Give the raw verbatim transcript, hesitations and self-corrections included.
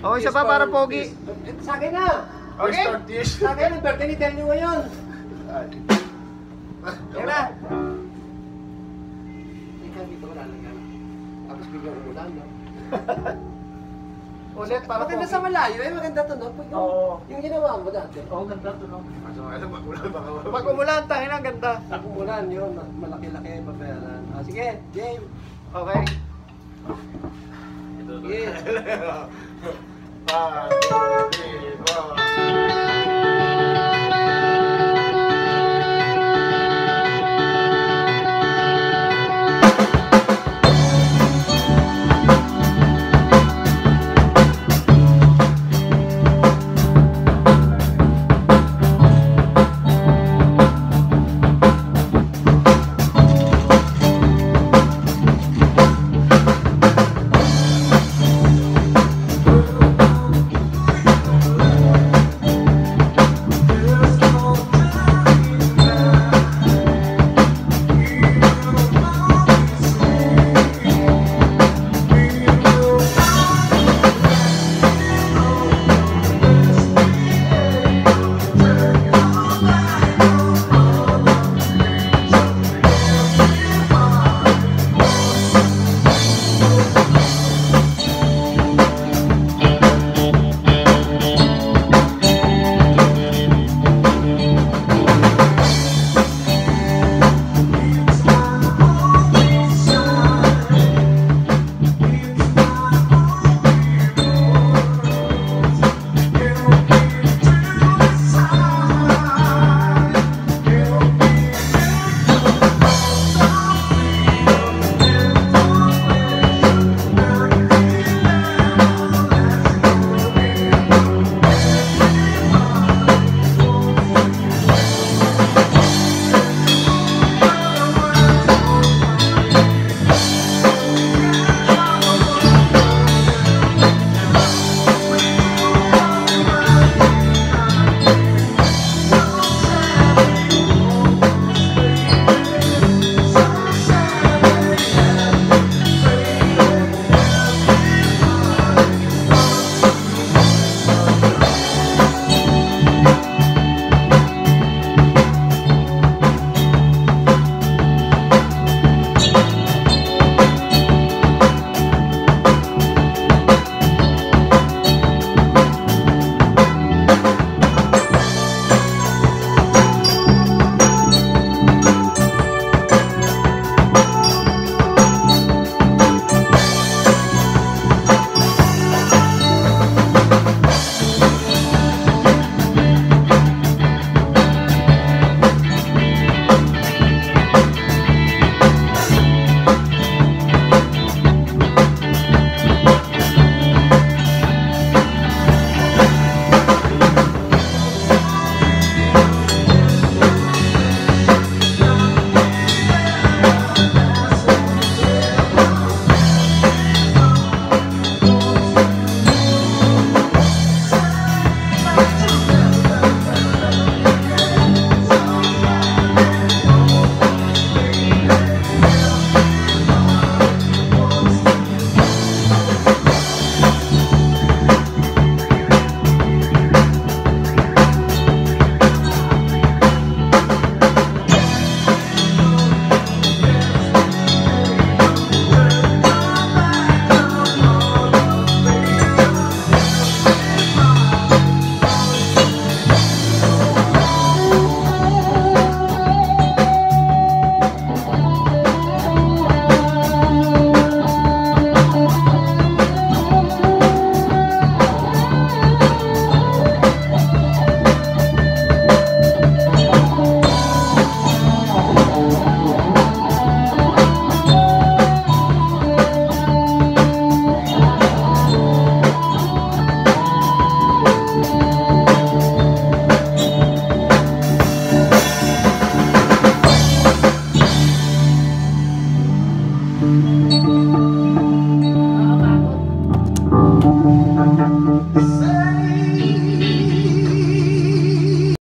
Oh, isa pa para pogi. Sa akin na. Okay? Sa akin ang birthday ni Tel nyo ngayon. Yan na. Ikaw dito ko lalagyan. Tapos biglang umulan, no? Ulit, para maganda sa malayo eh, maganda to, no? Pag, Oo. Yung ginawa mo dati. Oo, ganda to, no? Pag umulan, tayo na, ganda. Pag umulan yun, malaki-laki, mabayaran. Ah, sige, game. Okay. Sige. Ah,